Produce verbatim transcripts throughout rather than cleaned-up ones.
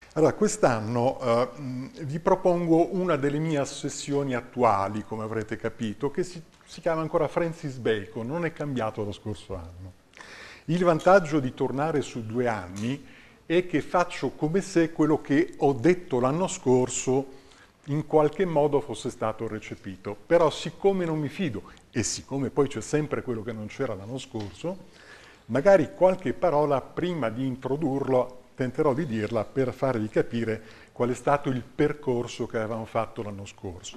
Allora, quest'anno eh, vi propongo una delle mie ossessioni attuali, come avrete capito, che si, si chiama ancora Francis Bacon, non è cambiato lo scorso anno. Il vantaggio di tornare su due anni è che faccio come se quello che ho detto l'anno scorso in qualche modo fosse stato recepito. Però siccome non mi fido, e siccome poi c'è sempre quello che non c'era l'anno scorso, magari qualche parola prima di introdurlo tenterò di dirla per farvi capire qual è stato il percorso che avevamo fatto l'anno scorso.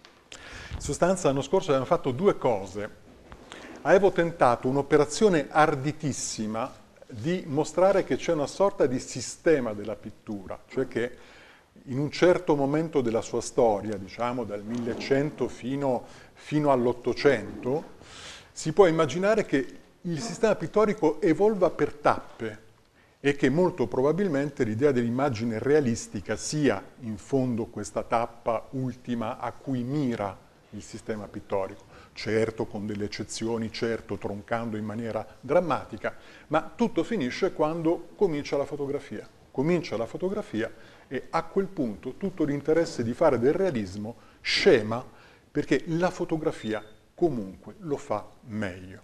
In sostanza l'anno scorso avevamo fatto due cose. Avevo tentato un'operazione arditissima di mostrare che c'è una sorta di sistema della pittura, cioè che in un certo momento della sua storia, diciamo dal millecento fino, fino all'Ottocento, si può immaginare che il sistema pittorico evolva per tappe e che molto probabilmente l'idea dell'immagine realistica sia in fondo questa tappa ultima a cui mira il sistema pittorico, certo con delle eccezioni, certo troncando in maniera drammatica, ma tutto finisce quando comincia la fotografia. Comincia la fotografia e a quel punto tutto l'interesse di fare del realismo scema perché la fotografia comunque lo fa meglio.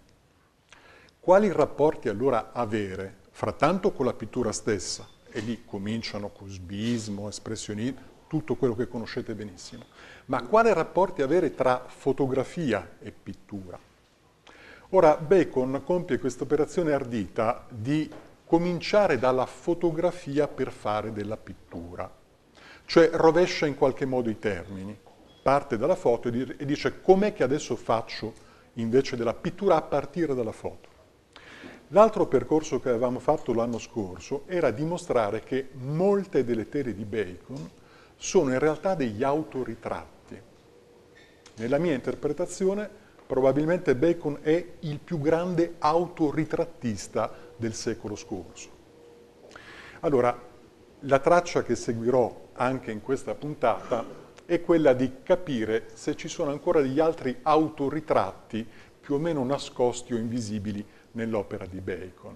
Quali rapporti allora avere frattanto con la pittura stessa? E lì cominciano cubismo, espressionismo, tutto quello che conoscete benissimo. Ma quali rapporti avere tra fotografia e pittura? Ora Bacon compie questa operazione ardita di cominciare dalla fotografia per fare della pittura, cioè rovescia in qualche modo i termini, parte dalla foto e dice com'è che adesso faccio invece della pittura a partire dalla foto. L'altro percorso che avevamo fatto l'anno scorso era dimostrare che molte delle tele di Bacon sono in realtà degli autoritratti. Nella mia interpretazione, probabilmente Bacon è il più grande autoritrattista del secolo scorso. Allora, la traccia che seguirò anche in questa puntata è quella di capire se ci sono ancora degli altri autoritratti più o meno nascosti o invisibili nell'opera di Bacon.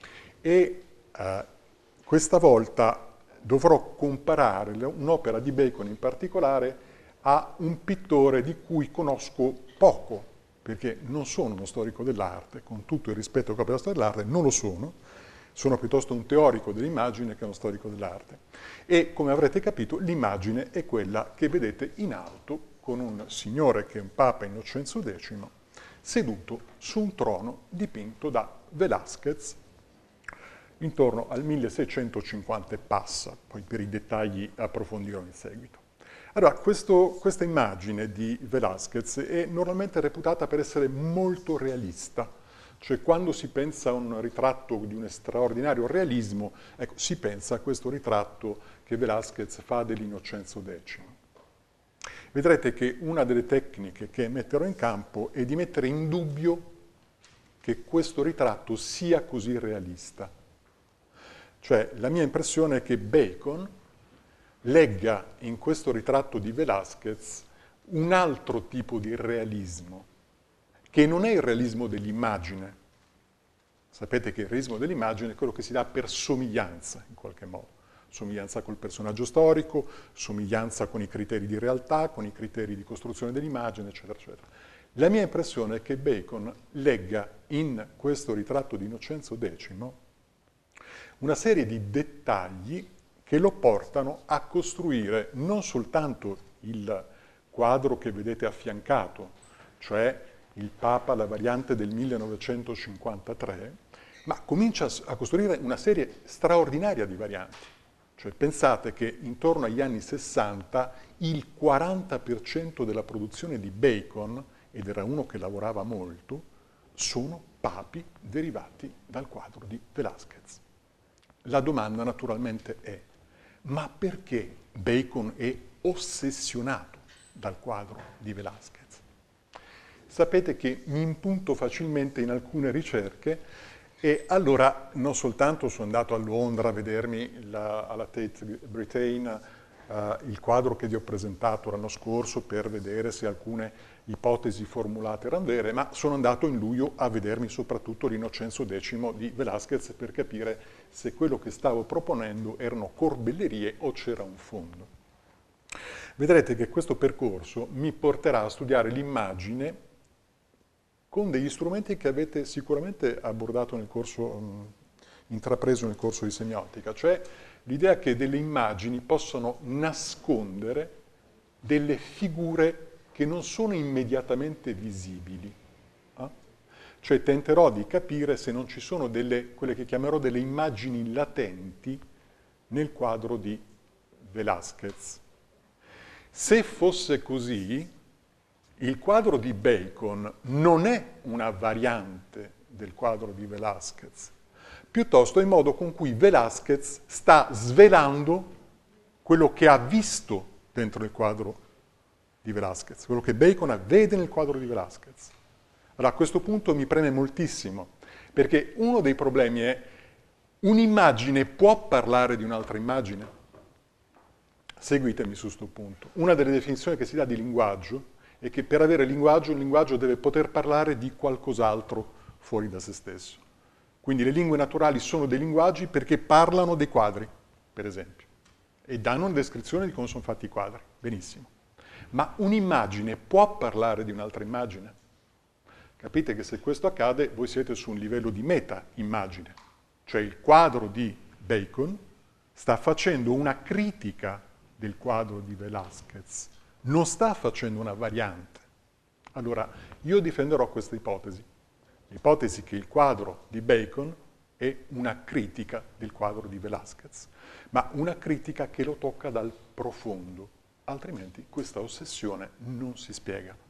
E eh, questa volta dovrò comparare un'opera di Bacon in particolare a un pittore di cui conosco poco, perché non sono uno storico dell'arte, con tutto il rispetto che ho per la storia dell'arte, non lo sono, sono piuttosto un teorico dell'immagine che uno storico dell'arte. E come avrete capito, l'immagine è quella che vedete in alto, con un signore che è un papa Innocenzo decimo, seduto su un trono dipinto da Velázquez intorno al milleseicentocinquanta e passa, poi per i dettagli approfondirò in seguito. Allora, questo, questa immagine di Velázquez è normalmente reputata per essere molto realista, cioè quando si pensa a un ritratto di un straordinario realismo, ecco, si pensa a questo ritratto che Velázquez fa dell'Innocenzo decimo. Vedrete che una delle tecniche che metterò in campo è di mettere in dubbio che questo ritratto sia così realista. Cioè, la mia impressione è che Bacon legga in questo ritratto di Velázquez un altro tipo di realismo, che non è il realismo dell'immagine. Sapete che il realismo dell'immagine è quello che si dà per somiglianza, in qualche modo. Somiglianza col personaggio storico, somiglianza con i criteri di realtà, con i criteri di costruzione dell'immagine, eccetera, eccetera. La mia impressione è che Bacon legga in questo ritratto di Innocenzo decimo una serie di dettagli che lo portano a costruire non soltanto il quadro che vedete affiancato, cioè il Papa, la variante del millenovecentocinquantatré, ma comincia a costruire una serie straordinaria di varianti. Cioè pensate che intorno agli anni sessanta il quaranta per cento della produzione di Bacon, ed era uno che lavorava molto, sono papi derivati dal quadro di Velázquez. La domanda naturalmente è, ma perché Bacon è ossessionato dal quadro di Velázquez? Sapete che mi impunto facilmente in alcune ricerche e allora non soltanto sono andato a Londra a vedermi la, alla Tate Britain uh, il quadro che vi ho presentato l'anno scorso per vedere se alcune ipotesi formulate erano vere, ma sono andato in luglio a vedermi soprattutto l'Innocenzo X di Velázquez per capire se quello che stavo proponendo erano corbellerie o c'era un fondo. Vedrete che questo percorso mi porterà a studiare l'immagine con degli strumenti che avete sicuramente abordato nel corso, mh, intrapreso nel corso di semiotica, cioè l'idea che delle immagini possano nascondere delle figure che non sono immediatamente visibili. Eh? Cioè tenterò di capire se non ci sono delle, quelle che chiamerò delle immagini latenti nel quadro di Velázquez. Se fosse così, il quadro di Bacon non è una variante del quadro di Velázquez, piuttosto è il modo con cui Velázquez sta svelando quello che ha visto dentro il quadro di Velázquez, quello che Bacon vede nel quadro di Velázquez. Allora a questo punto mi preme moltissimo, perché uno dei problemi è un'immagine può parlare di un'altra immagine? Seguitemi su questo punto. Una delle definizioni che si dà di linguaggio è che per avere linguaggio, il linguaggio deve poter parlare di qualcos'altro fuori da se stesso. Quindi le lingue naturali sono dei linguaggi perché parlano dei quadri, per esempio, e danno una descrizione di come sono fatti i quadri. Benissimo. Ma un'immagine può parlare di un'altra immagine? Capite che se questo accade, voi siete su un livello di meta-immagine. Cioè il quadro di Bacon sta facendo una critica del quadro di Velázquez, non sta facendo una variante. Allora, io difenderò questa ipotesi, l'ipotesi che il quadro di Bacon è una critica del quadro di Velázquez, ma una critica che lo tocca dal profondo, altrimenti questa ossessione non si spiega.